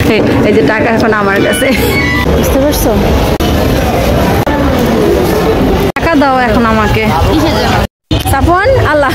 এই যে টাকা এখন আমার কাছে, বুঝতে পারছো? টাকা দাও এখন আমাকে। সাফওয়ান আল্লাহ।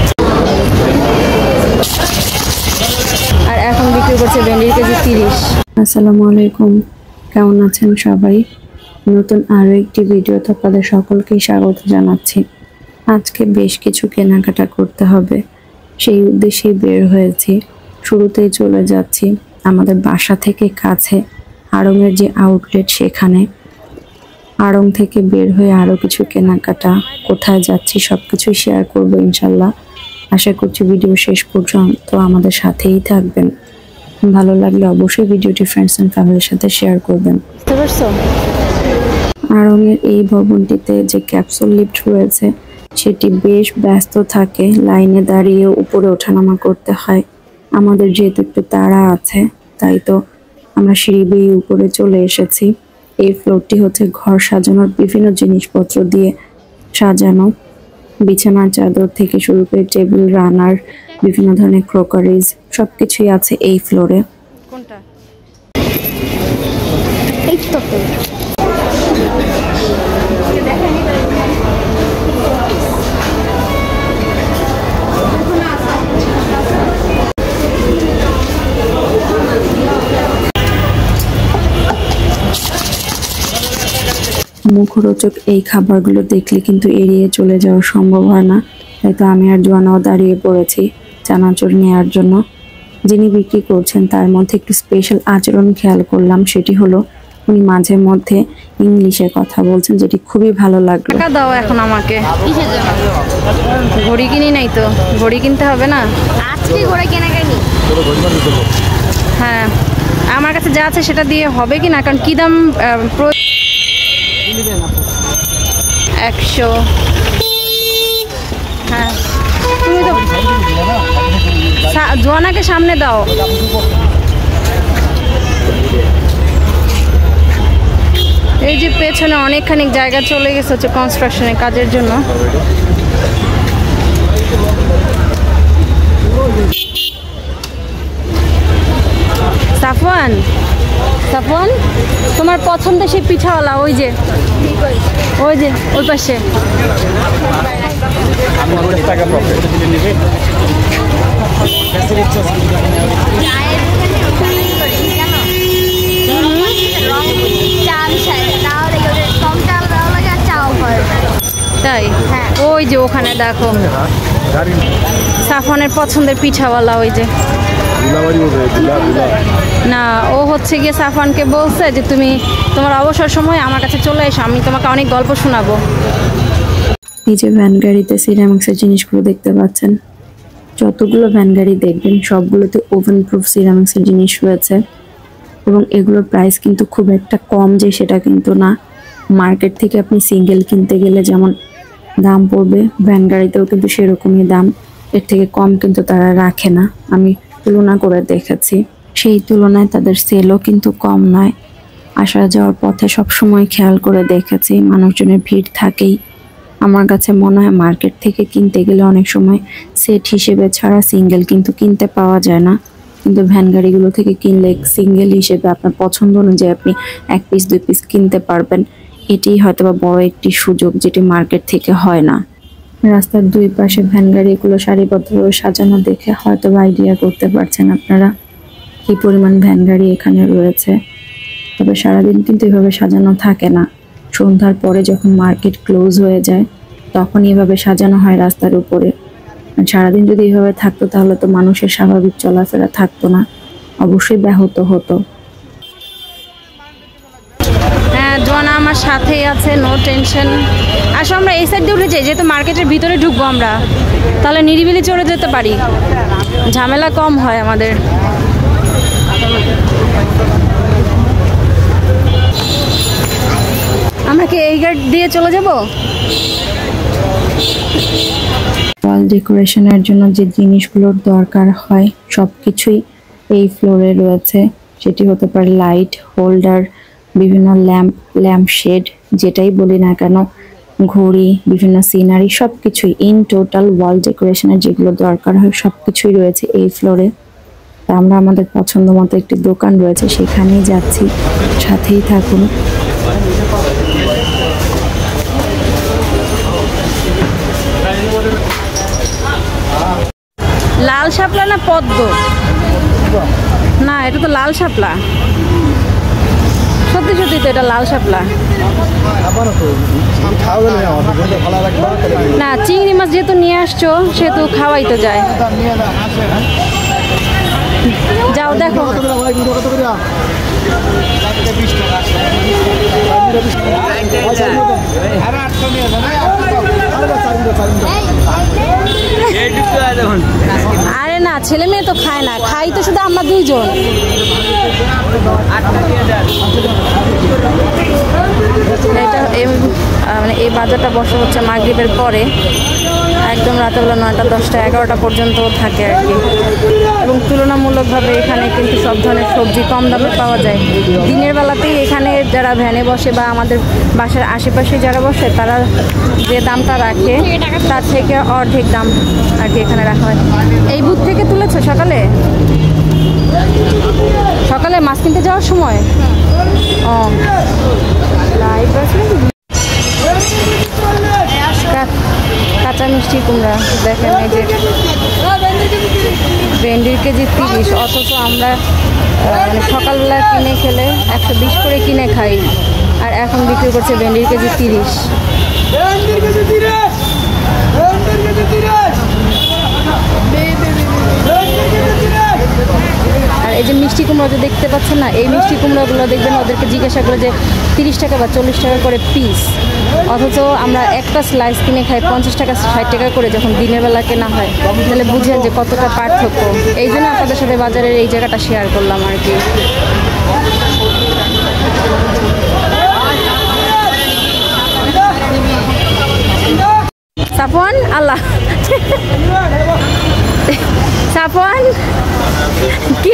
আর এখন বিক্রি করছে ভেন্ডির কেজি 30। আসসালামু আলাইকুম, কেমন আছেন সবাই? নতুন আরো একটি ভিডিওতে আপনাদের সকলকেই স্বাগত জানাচ্ছি। আজকে বেশ কিছু কেনাকাটা করতে হবে, সেই উদ্দেশ্যেই বের হয়েছি। শুরুতেই চলে যাচ্ছি আমাদের বাসা থেকে কাছে আড়ংয়ের যে আউটলেট, সেখানে। আড়ং থেকে বের হয়ে আরো কিছু কেনাকাটা, কোথায় যাচ্ছি সবকিছুই শেয়ার করব ইনশাল্লাহ। আশা করছি ভিডিও শেষ পর্যন্ত আমাদের সাথেই থাকবেন। ভালো লাগলে অবশ্যই ভিডিওটি ফ্রেন্ডস এন্ড ফ্যামিলির সাথে শেয়ার করবেন। বুঝতে পারছো? আড়ংয়ের এই ভবনটিতে যে ক্যাপসুল লিফট রয়েছে সেটি বেশ ব্যস্ত থাকে, লাইনে দাঁড়িয়ে উপরে ওঠানামা করতে হয়। আমাদের যেহেতু একটু তাড়া আছে, তাই তো আমরা সিঁড়ি বেয়ে উপরে চলে এসেছি। এই ফ্লোরটি হচ্ছে ঘর সাজানোর বিভিন্ন জিনিসপত্র দিয়ে সাজানো, বিছানার চাদর থেকে শুরু করে টেবিল, রানার, বিভিন্ন ধরনের ক্রোকারিজ সবকিছুই আছে এই ফ্লোরে। কোনটা? এই তো মুখরোচক এই খাবারগুলো দেখলে কিন্তু এড়িয়ে চলে যাওয়া সম্ভব হয় না, তাই তো আমি আর জোয়ানাও দাঁড়িয়ে পড়েছি চানাচুর নেওয়ার জন্য। যিনি বিক্রি করছেন তার মধ্যে একটু স্পেশাল আচরণ খেয়াল করলাম, সেটি হলো উনি মাঝে মধ্যে ইংলিশে কথা বলছেন, যেটি খুবই ভালো লাগলো। টাকা দাও এখন আমাকে। ঘড়ি কিনি নাই তো, ঘড়ি কিনতে হবে না আজকে ঘোড়া কেনাকানি। হ্যাঁ, আমার কাছে যা আছে সেটা দিয়ে হবে কি না, কারণ কি দাম 100। হ্যাঁ, তুমি তো জোয়ানাকে সামনে দাও। এই যে পেছনে অনেকখানি জায়গা চলে গেছে হচ্ছে কনস্ট্রাকশনের কাজের জন্য। সাফওয়ান, সাফওয়ান, তোমার পছন্দের সেই পিঠাওয়ালা ওই যে ওই পাশে। তাই? ওই যে ওখানে দেখো সাফওয়ানের পছন্দের পিঠাওয়ালা, ওই যে। না, ও হচ্ছে গিয়ে সাফওয়ানকে বলছে যে তুমি তোমার অবসর সময় আমার কাছে চলে এসো, আমি তোমাকে অনেক গল্প শোনাবো। এই যে ভ্যান গাড়িতে সিরামিক্সের জিনিসগুলো দেখতে পাচ্ছেন, যতগুলো ভ্যান গাড়ি দেখবেন সবগুলোতে ওভেন প্রুফ সিরামিক্সের জিনিস রয়েছে, এবং এগুলোর প্রাইস কিন্তু খুব একটা কম যে সেটা কিন্তু না। মার্কেট থেকে আপনি সিঙ্গেল কিনতে গেলে যেমন দাম পড়বে, ভ্যান গাড়িতেও কিন্তু সেরকমই দাম, এর থেকে কম কিন্তু তারা রাখে না। আমি তুলনা করে দেখেছি, সেই তুলনায় তাদের সেলও কিন্তু কম নয়। আসা যাওয়ার পথে সবসময় খেয়াল করে দেখেছি মানুষজনের ভিড় থাকেই। আমার কাছে মনে হয় মার্কেট থেকে কিনতে গেলে অনেক সময় সেট হিসেবে ছাড়া সিঙ্গেল কিন্তু কিনতে পাওয়া যায় না, কিন্তু ভ্যান গাড়িগুলো থেকে কিনলে সিঙ্গেল হিসেবে আপনার পছন্দ অনুযায়ী আপনি 1 পিস 2 পিস কিনতে পারবেন। এটিই হয়তো বা বড় একটি সুযোগ, যেটি মার্কেট থেকে হয় না। রাস্তার দুই পাশে ভ্যান গাড়িগুলো সারিবদ্ধভাবে সাজানো দেখে হয়তো আইডিয়া করতে পারছেন আপনারা কি পরিমাণ ভ্যান গাড়ি এখানে রয়েছে। তবে সারাদিন কিন্তু এভাবে সাজানো থাকে না, সন্ধ্যার পরে যখন মার্কেট ক্লোজ হয়ে যায় তখন এভাবে সাজানো হয় রাস্তার উপরে। সারাদিন যদি এভাবে থাকতো তাহলে তো মানুষের স্বাভাবিক চলাফেরা থাকতো না, অবশ্যই ব্যাহত হতো। হ্যাঁ, জোয়ানা আমার সাথেই আছে, নো টেনশন। আসো আমরা এই সাইড দিয়ে উঠে যাই, যেহেতু মার্কেটের ভিতরে ঢুকবো আমরা, তাহলে নিরিবিলি চলে যেতে পারি, ঝামেলা কম হয় আমাদের। আমরা কি এই গেট দিয়ে চলে যাব? ওয়াল ডেকোরেশনের জন্য যে জিনিসগুলোর দরকার হয় সবকিছুই এই ফ্লোরে রয়েছে। সেটি হতে পারে লাইট হোল্ডার, বিভিন্ন ল্যাম্প শেড, যেটাই বলি না কেন, ঘড়ি, বিভিন্ন সিনারি, সবকিছুই ইন টোটাল ওয়াল ডেকোরেশনের যেগুলো দরকার হয় সবকিছুই রয়েছে এই ফ্লোরে। তা আমরা আমাদের পছন্দ মতো একটি দোকান রয়েছে সেখানেই যাচ্ছি, সাথেই থাকুন। লাল শাপলা না পদ্ম? না, এটা তো লাল শাপলা। সত্যি সত্যি তো এটা লাল শাপলা। না, চিংড়ি মাছ যেহেতু নিয়ে আসছো সেহেতু খাওয়াই তো যায়। যাও দেখো। আরে না, ছেলে মেয়ে তো খায় না, খাই তো শুধু আমরা দুইজন। এটা মানে এই বাজারটা বসে হচ্ছে মাগরিবের পরে, একদম রাতেবেলা 9টা 10টা 11টা পর্যন্ত থাকে আর কি। এবং তুলনামূলকভাবে এখানে কিন্তু সব ধরনের সবজি কম দামে পাওয়া যায়। দিনের বেলাতেই এখানে যারা ভ্যানে বসে বা আমাদের বাসার আশেপাশে যারা বসে তারা যে দামটা রাখে তার থেকে অর্ধেক দাম আর কি এখানে রাখা হয়। এই বুথ থেকে তুলেছো সকালে? সকালে মাছ কিনতে যাওয়ার সময়? ও লাইভ আছে। কাঁচা মিষ্টি কুমড়া দেখেন, এই যে ভেন্ডির কেজি 30, অথচ আমরা মানে সকালবেলা কিনে খেলে 120 করে কিনে খাই, আর এখন বিক্রি করছে ভেন্ডির কেজি 30। আর এই যে মিষ্টি কুমড়া যে দেখতে পাচ্ছেন না, এই মিষ্টি কুমড়াগুলো দেখবেন ওদেরকে জিজ্ঞাসা করে যে 30 টাকা বা 40 টাকা করে পিস, অথচ আমরা একটা স্লাইস কিনে খাই 50 টাকা 60 টাকা করে যখন দিনের বেলা কেনা হয়। তাহলে বুঝেন যে কতটা পার্থক্য। এই জন্য আপনাদের সাথে বাজারের এই জায়গাটা শেয়ার করলাম আর কি। সাফওয়ান, আল্লাহ সাফওয়ান কি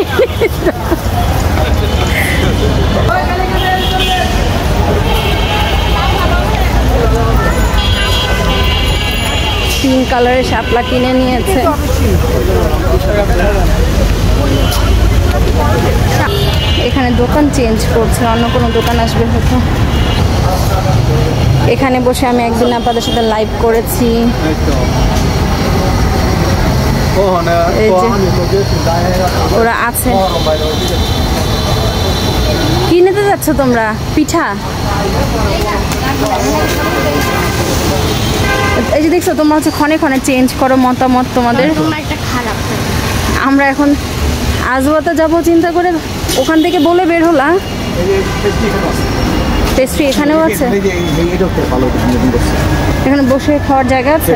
পিঙ্ক কালারের শাপলা কিনে নিয়েছে। এখানে দোকান চেঞ্জ করছে, অন্য কোনো দোকান আসবে হয়তো। এখানে বসে আমি একদিন আপনাদের সাথে লাইভ করেছি। ওরা আছে। কি নিতে যাচ্ছ তোমরা? পিঠা? এই যে দেখছো তোমরা হচ্ছে ক্ষণে ক্ষণে চেঞ্জ করো মতামত তোমাদের। আমরা এখন আজওয়াতে যাব চিন্তা করে, ওখান থেকে বলে বের হলাম। পেস্ট্রি এখানেও আছে, এখানে বসে খাওয়ার জায়গা আছে।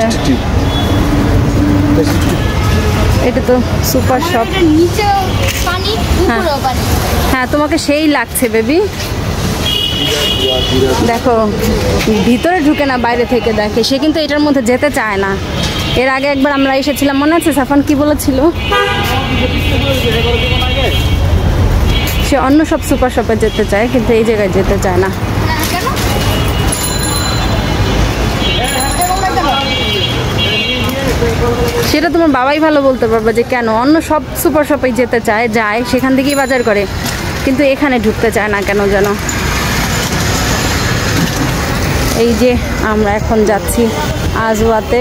এটা তো সুপার শপ। হ্যাঁ, তোমাকে সেই লাগছে বেবি। দেখো ভিতরে ঢুকে না, বাইরে থেকে দেখে। সে কিন্তু এটার মধ্যে যেতে চায় না। এর আগে একবার আমরা এসেছিলাম, মনে আছে সাফান কি বলেছিল? সে অন্য সব সুপার শপে যেতে চায়, কিন্তু এই জায়গায় যেতে চায় না। সেটা তোমার বাবাই ভালো বলতে পারবে যে কেন অন্য সব সুপার শপে যেতে চায়, যায় সেখান থেকেই বাজার করে, কিন্তু এখানে ঢুকতে চায় না কেন যেন। এই যে আমরা এখন যাচ্ছি আজওয়াতে।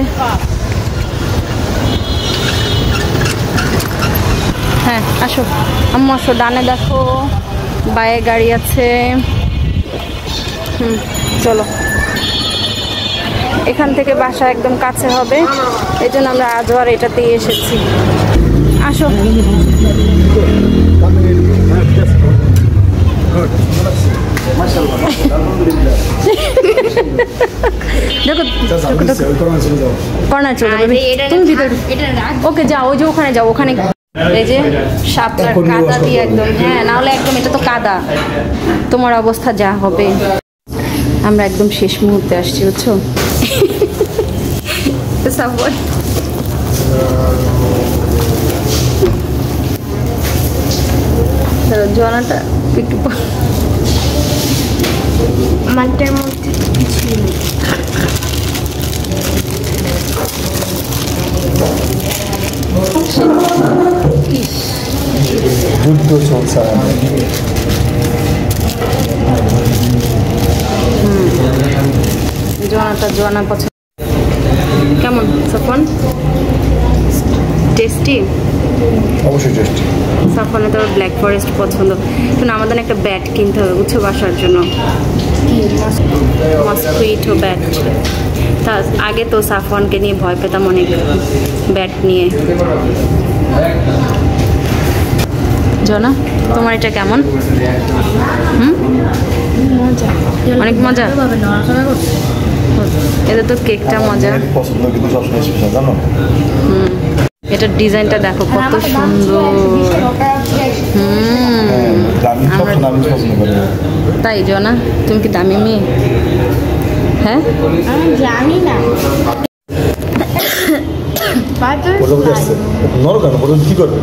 হ্যাঁ আসো আম্মু, আসো। ডানে দেখো, বায়ে গাড়ি আছে। চলো। এখান থেকে বাসা একদম কাছে হবে, এই জন্য আমরা আজওয়ার এটাতেই এসেছি। আসো। কর্নার চলে যাবে, তুমি ভিতরে। ওকে যাও, ওই যে ওখানে যাও, ওখানে। এই যে সাপটার কাদা দিয়ে একদম, হ্যাঁ না হলে একদম এটা তো কাদা, তোমার অবস্থা যা হবে। আমরা একদম শেষ মুহূর্তে আসছি, বুঝছো? জনাটা একটু মানটার মধ্যে কিছু নেই। যুদ্ধ চলছে। জোয়ানা পছন্দ কেমন সাফন? টেস্টি, অবশ্যই টেস্টি। সাফনের তো ব্ল্যাক ফরেস্ট পছন্দ, কিন্তু আমাদের একটা ব্যাট কিনতে হবে বুঝছো বাসার জন্য, মসকুইটো ব্যাট। তা আগে তো সাফওয়ানকে নিয়ে ভয় পেতাম অনেক ব্যাট নিয়ে। জনা তোমার এটা কেমন? অনেক মজা। এদের তো কেকটা মজা। পছন্দ কিন্তু সবসময় স্পেশাল জানো। এটার ডিজাইনটা দেখো কত সুন্দর। তাই জনা তুমি কি দামি মেয়ে? হ্যাঁ জানি না। কি করবে?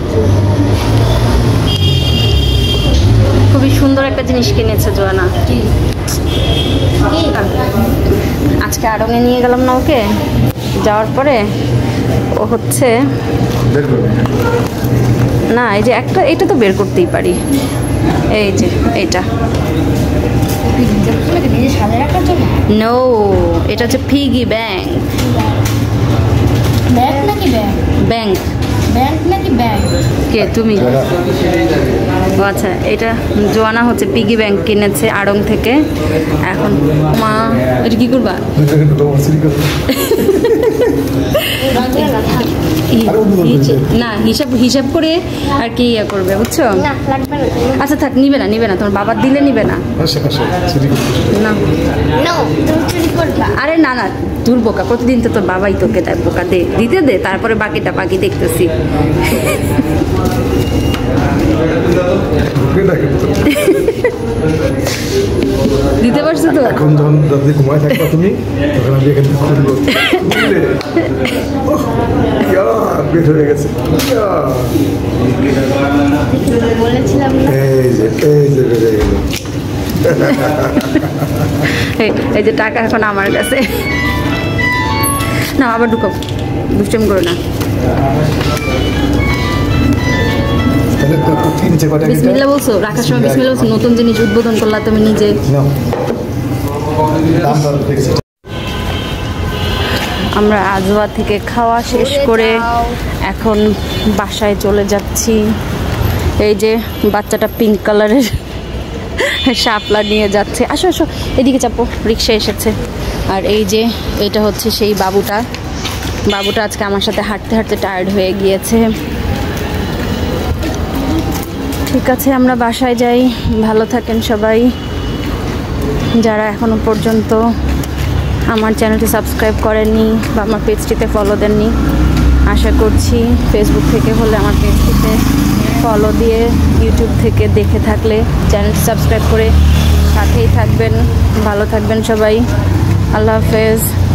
খুবই সুন্দর একটা জিনিস কিনেছে জোয়ানা। আজকে আড়ঙে নিয়ে গেলাম না ওকে, যাওয়ার পরে ও হচ্ছে না এই যে একটা এটা তো বের করতেই পারি, এই যে এইটা নো, এটা হচ্ছে পিগি ব্যাংক। ব্যাংক নাকি ব্যাংক? ব্যাংক। ব্যাংক নাকি ব্যাংক? কে তুমি? ও আচ্ছা, এটা জোয়ানা হচ্ছে পিগি ব্যাংক কিনেছে আড়ং থেকে। এখন মা এটা কি করবা? না হিসাব করে আর কি ইয়ে করবে বুঝছো? না লাগবে না। আচ্ছা থাক, নিবে না তোমার বাবার দিলে নিবে না। না নো, তুমি চুরি করবা। আরে না তোর বোকা, প্রতিদিন তো তোর বাবাই তোকে দেয়, বোকা দিতে দে, তারপরে বাকিটা বাকি দেখতেছি। দিতে পারছো তো? এখন যখন রাত্রে ঘুমায় থাকবা তুমি, তখন আমি এখান থেকে খুলবো। বের হয়ে গেছে। বলেছিলাম না। এই যে বের হয়ে গেল। এই যে টাকা এখন আমার কাছে। না আবার ঢুকো, দুষ্টামি করো না। বিসমিল্লাহ বলছো, রাখার সময় বিসমিল্লাহ বলছো। নতুন জিনিস উদ্বোধন করলা তুমি নিজে। আমরা আজওয়া থেকে খাওয়া শেষ করে এখন বাসায় চলে যাচ্ছি। এই যে বাচ্চাটা পিঙ্ক কালারের শাপলা নিয়ে যাচ্ছে। আসো আসো এদিকে চাপো, রিক্সা এসেছে। আর এই যে এটা হচ্ছে সেই বাবুটা আজকে আমার সাথে হাঁটতে হাঁটতে টায়ার্ড হয়ে গিয়েছে। ঠিক আছে আমরা বাসায় যাই। ভালো থাকেন সবাই। যারা এখনো পর্যন্ত আমার চ্যানেলটি সাবস্ক্রাইব করেননি বা আমার পেজটিতে ফলো দেননি, আশা করছি ফেসবুক থেকে হলে আমার পেজটিতে ফলো দিয়ে, ইউটিউব থেকে দেখে থাকলে চ্যানেলটি সাবস্ক্রাইব করে সাথেই থাকবেন। ভালো থাকবেন সবাই। আল্লাহ হাফেজ।